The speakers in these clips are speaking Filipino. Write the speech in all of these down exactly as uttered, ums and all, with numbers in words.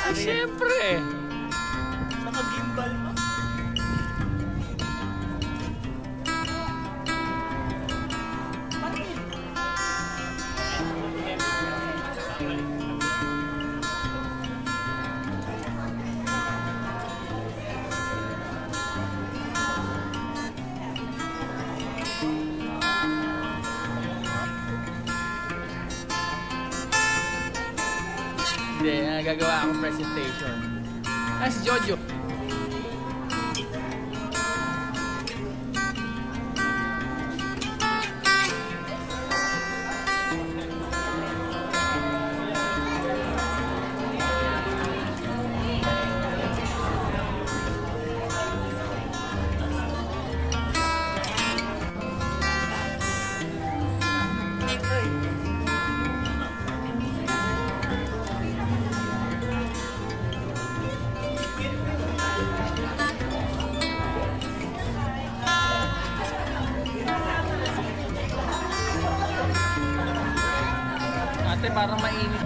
Ay, siyempre. Naka-gimbal pa. Hindi, nagagawa akong presentation. Ah, si Jojo. Ate, parang mainit.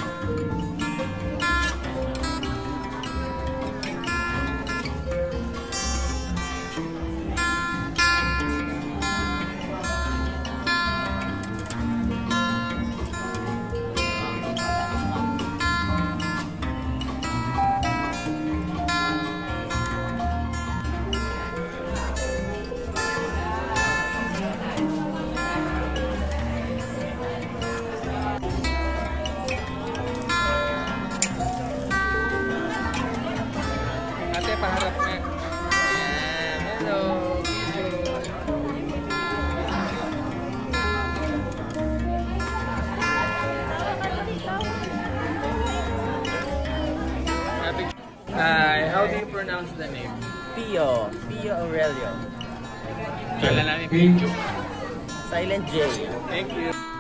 Paharap nga. Ayan. Hello. Hi, how do you pronounce the name? Pio. Pio Aurelio. Kala namin Pio. Silent J. Thank you.